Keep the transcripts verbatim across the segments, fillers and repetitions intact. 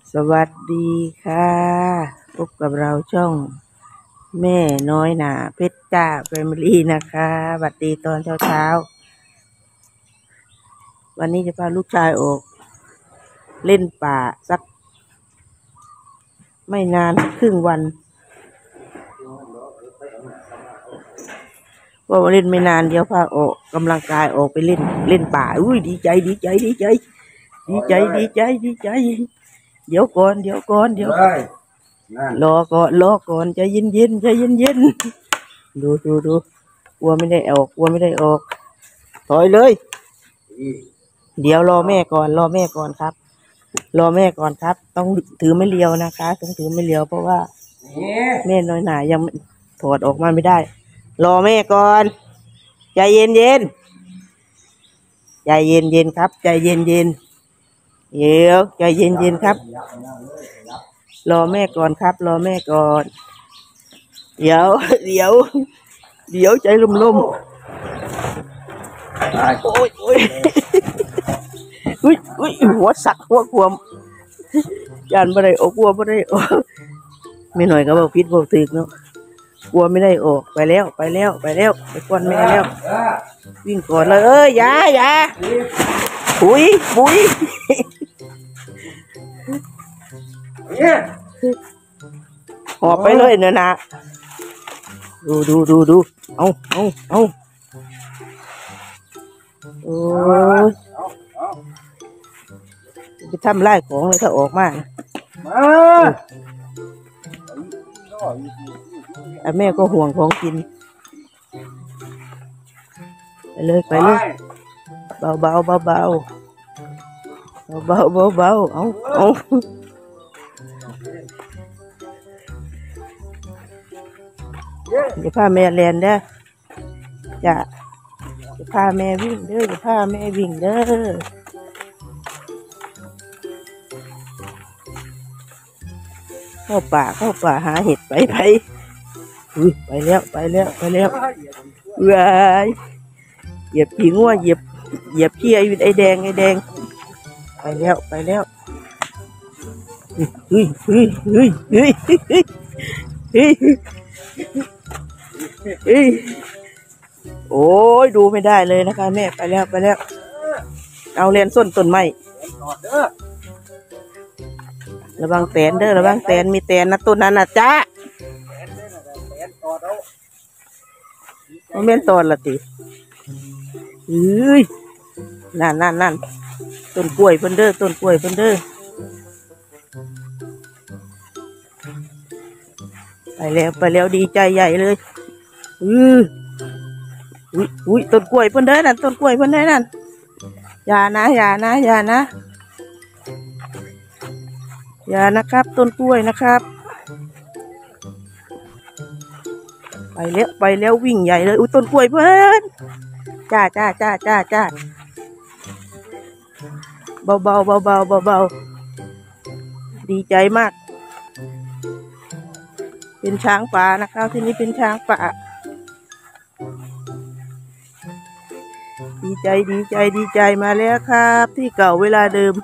สวัสดีค่ะพบกับเราช่องแม่น้อยหนาเพชรจ้าแฟมิลี่นะคะสวัสดีตอนเช้าเช้าวันนี้จะพาลูกชายออกเล่นป่าสักไม่นานครึ่งวันว่าเล่นไม่นานเดี๋ยวพาออกกำลังกายออกไปเล่นเล่นป่าอุ้ยดีใจดีใจดีใจดีใจดีใจดีใจเดี๋ยวก่อนเดี๋ยวก่อนเดี๋ยวรอก่อนรอก่อนใจเย็นเย็นใจเย็นเย็นดูดูดูกลัวไม่ได้ออกกลัวไม่ได้ออกถอยเลยเดี๋ยวรอแม่ก่อนรอแม่ก่อนครับรอแม่ก่อนครับต้องถือไม่เลียวนะคะต้องถือไม่เลียวเพราะว่าแม่น้อยหนายังถอดออกมาไม่ได้รอแม่ก่อนใจเย็นเย็นใจเย็นเย็นครับใจเย็นเย็นเดี๋ยวใจเย็นเย็นครับรอแม่ก่อนครับรอแม่ก่อนเดี๋ยวเดี๋ยวเดี๋ยวใจลุ่มลุ่มโอ้ยโอ้ยอุ้ยอุ้ยหัวสักหัวขวมยานบ่ได้ออกกลัวบ่ได้ออกไม่หน่อยก็บอกพิษบอกตึกเนาะกลัวไม่ได้ออกไปแล้วไปแล้วไปแล้วไปก่อนแม่แล้ววิ่งก่อนเลยเอ้ยยายาปุ๋ยปุ๋ยหอบไปเลยเนอะนะดูดูดูดูเอาเอาเอาโอ้ยไปทำไล่ของเลยถ้าออกมาแต่แม่ก็ห่วงของกินไปเลยไปเลยเบาเบาเบาเบาเบาเบาเบาเอาเอาอย่าพาแม่เรียนเด้อจะจะพาแม่วิ่งเด้อจะพาแม่วิ่งเด้อเข้าป่าเข้าป่าหาเห็ดไปไปอุ้ยไปแล้วไปแล้วไปแล้วเว้ยเหยียบผีงัวเหยียบเหยียบขี้ไอ้ไอ้แดงไอ้แดงไปแล้วไปแล้วเฮ้ยเฮ้ยเฮ้ยเฮ้ยเฮ้ยเฮ้ยเฮ้ยโอ้ยดูไม่ได้เลยนะคะแม่ไปแล้วไปแล้วเอาเรียนส้นต้นไม้ระวังแตนเด้อระวังแตนมีแตนนะต้นนั้นนะจ้ามันเป็นต้นละติเฮ้ยนั่นนั่นนั่นต้นกล้วยเพิ่นเด้อต้นกล้วยเพิ่นเด้อไปแล้วไปแล้วดีใจใหญ่เลยอืออุ้ยอุ้ยต้นกล้วยเพิ่นเด้อนั่นต้นกล้วยเพิ่นเด้อนั่นอย่านะอย่านะอย่านะอย่านะครับต้นกล้วยนะครับไปแล้วไปแล้ววิ่งใหญ่เลยอุ้ยต้นกล้วยเพิ่นจ้าจ้าจ้าจ้าจ้าเบาเบาเบาเบาเบาเบาดีใจมากเป็นช้างป่านะครับที่นี่เป็นช้างป่าดีใจดีใจดีใจมาแล้วครับที่เก่าเวลาเดิม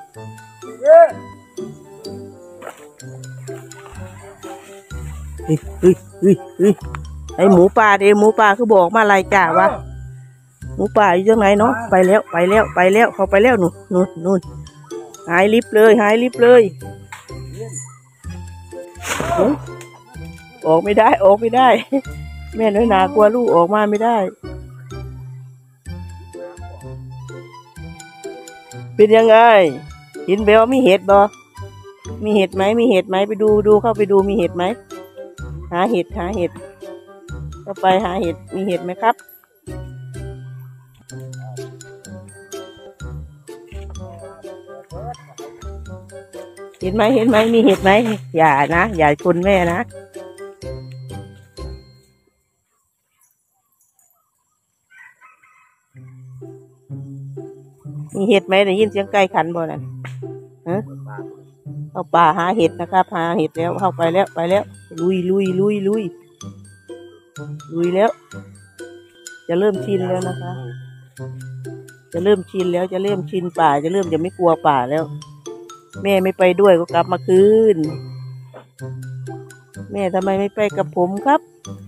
เฮ้ยเฮ้ยเฮ้ยเฮ้ยไอหมูป่าเดหมูป่าคือบอกมาอะไรจ้าวะหมูป่าอยู่ตรงไหนเนาะไปแล้วไปแล้วไปแล้วเขาไปแล้วนู่นนู่นนู่นหายลิบเลยหายลิบเลยออกไม่ได้ออกไม่ได้แม่น้อยหนากลัวลูกออกมาไม่ได้เป็นยังไงเห็นแบบว่ามีเห็ดบ่มีเห็ดไหมมีเห็ดไหมไปดูดูเข้าไปดูมีเห็ดไหมหาเห็ดหาเห็ดเข้าไปหาเห็ดมีเห็ดไหมครับเห็นไหมเห็นไหมมีเห็ดไหมอย่านะอย่าชนแม่นะมีเห็ดไหมได้ยินเสียงไก่ขันบ่นั่นฮะเข้าป่าหาเห็ดนะครับหาเห็ดแล้วเข้าไปแล้วไปแล้วลุยลุยลุยลุยลุยแล้วจะเริ่มชินแล้วนะคะจะเริ่มชินแล้วจะเริ่มชินป่าจะเริ่มจะไม่กลัวป่าแล้วแม่ไม่ไปด้วยก็กลับมาคืนแม่ทำไมไม่ไปกับผมครับ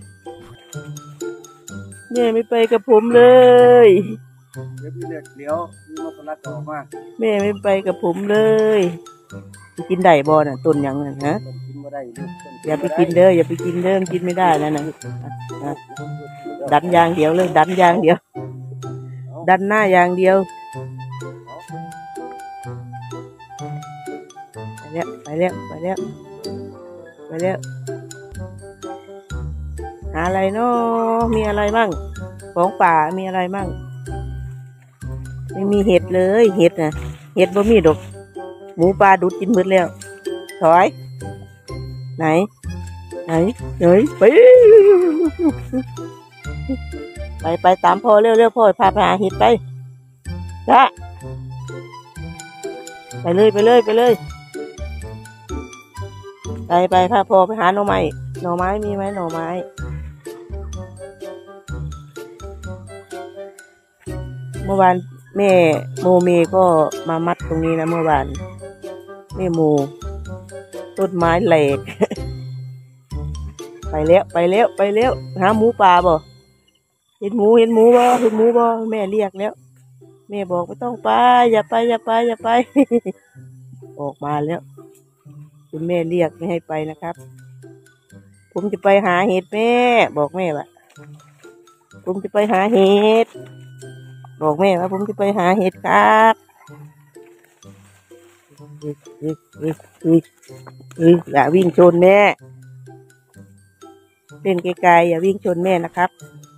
แม่ไม่ไปกับผมเลยเดี๋ยวพี่เลือกเดี๋ยวพี่มาคนละต่อมาแม่ไม่ไปกับผมเลยกินได้บ่น่ะต้นยังน่ะฮะกินไม่ได้อย่าไปกินเด้ออย่าไปกินเด้อกินไม่ได้นะนะดันยางเดียวเลยดันยางเดียวดันหน้ายางเดียวไปแล้วไปแล้วไปแล้วไปแล้วหาอะไรเนาะมีอะไรบ้างของป่ามีอะไรบ้างไม่มีเห็ดเลยเห็ดนะเห็ดบ่มีดอกหมูปลาดูดกินหมดแล้วถอยไหนไหนเฮ้ยไปไปไปตามพ่อเร็วเร็วพ่อพาไปหาเห็ดไปจ้าไปเลยไปเลยไปเลยไปไปพาพ่อไปหาหน่อไม้หน่อไม้มีไหมหน่อไม้เมื่อวานแม่โมเมก็มามัดตรงนี้นะเมื่อวานแม่โมต้นไม้แหลก ไปแล้วไปแล้วไปแล้วหาหมูป่าบ่เห็นหมูเห็นหมูบ่เห็นหมูบ่แม่เรียกแล้วแม่บอกไม่ต้องไปอย่าไปอย่าไปอย่าไป ออกมาแล้วคุณแม่เรียกไม่ให้ไปนะครับผมจะไปหาเห็ดแม่บอกแม่ว่าผมจะไปหาเห็ดบอกแม่ว่าผมจะไปหาเห็ดครับอย่าวิ่งชนแม่เล่นไกลๆอย่าวิ่งชนแม่นะครับ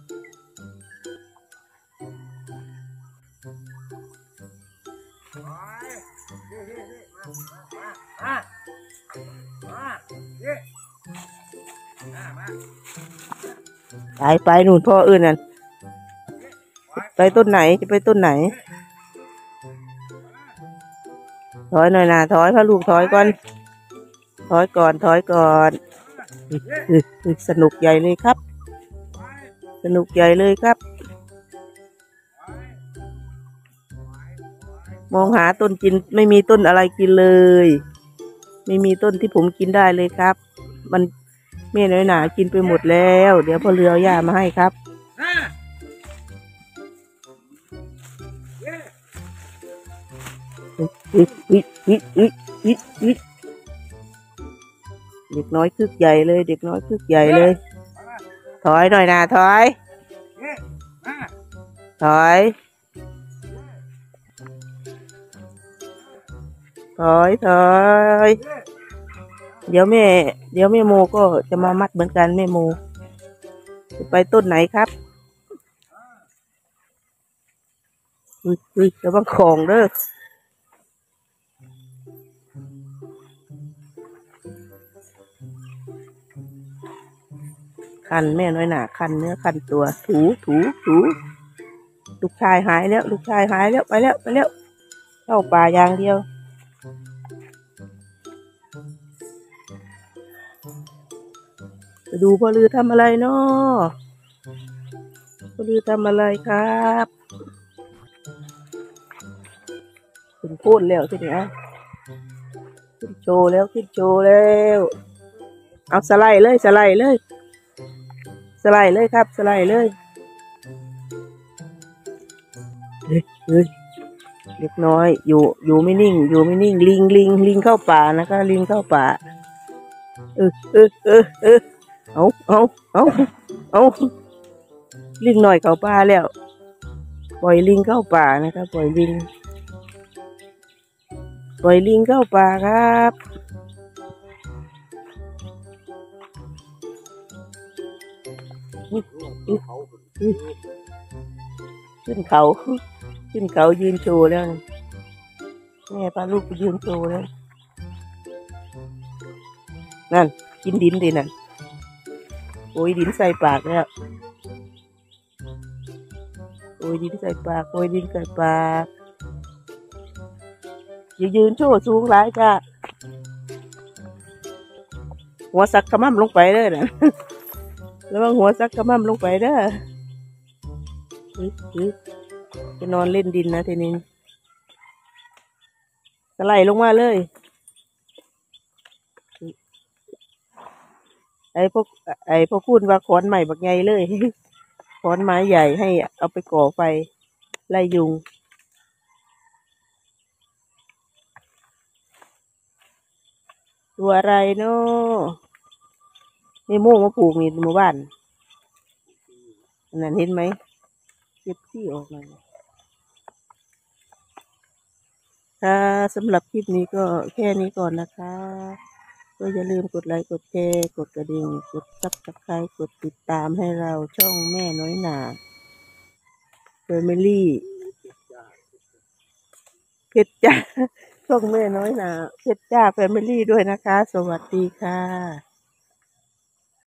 ไปไปหนุนพ่ออื่นนั่นไปต้นไหนจะไปต้นไหนถอยหน่อยนะถอยพาลูกถอยก่อนถอยก่อนถอยก่อนสนุกใหญ่เลยครับสนุกใหญ่เลยครับมองหาต้นกินไม่มีต้นอะไรกินเลยไม่มีต้นที่ผมกินได้เลยครับมันแม่น้อยหนากินไปหมดแล้วเดี๋ยวพ่อเรือเอาหญ้ามาให้ครับอิอิอิอิอิอิเด็กน้อยคึกใหญ่เลยเด็กน้อยคึกใหญ่เลยถอยหน่อยนะถอยถอยถอยถอยเดี๋ยวแม่เดี๋ยวแม่โมก็จะมามัดเหมือนกันแม่โมจะไปต้นไหนครับอุ้ยอุ้ยระวังของเด้อคันแม่น้อยหนาคันเนื้อคันตัวถูถูถูลูกชายหายแล้วลูกชายหายแล้วไปแล้วไปแล้วเข้าป่าอย่างเดียวไปดูพ่อลือทำอะไรเนาะพ่อลือทำอะไรครับขึ้นโค่นแล้วทีนี้ขึ้นโชว์แล้วขึ้นโชว์แล้วเอาสไลด์เลยสไลด์เลยสไลด์เลยครับสไลด์เลยเฮ้ยเฮ้ยเล็กน้อยอยู่อยู่ไม่นิ่งอยู่ไม่นิ่งลิงลิงลิงเข้าป่านะคะลิงเข้าป่าเออเออเออเออเอาเอาเอาเอาลิงหน่อยเข้าป่าแล้วปล่อยลิงเข้าป่านะครับปล่อยลิงปล่อยลิงเข้าป่าครับขึ้นเขาขึ้นเขายืนโชว์แล้วแม่พาลูกไปยืนโชว์แล้วนั่นกินดินดินั่นโอ้ยดินใส่ปากแล้วโอ้ยดินใส่ปากโอ้ยดินใส่ปากยืนยืนโชว์สูงหลายจ้ะหัวสักกระมั่มลงไปเด้อนะแล้วว่าหัวสักกระมั่มลงไปเด้อจะนอนเล่นดินนะทีนี้สไลด์ลงมาเลยไอ้พวกไอ้พวกคุณว่าขอนใหม่บักใหญ่เลย ขอนไม้ใหญ่ให้เอาไปก่อไฟไล่ยุงตัวอะไรเนาะนี่โม่มาปลูกนี่หมู่บ้านนั่นเห็นไหมเก็บที่ออกมาค่ะสำหรับคลิปนี้ก็แค่นี้ก่อนนะคะก็อย่าลืมกดไลค์กดแชร์กดกระดิ่งกดซับสไครต์กดติดตามให้เราช่องแม่น้อยหนาเฟมิลี่เพชรจ้าช่องแม่น้อยหนาเพชรจ้าแฟมิลี่ด้วยนะคะ สวัสดีค่ะ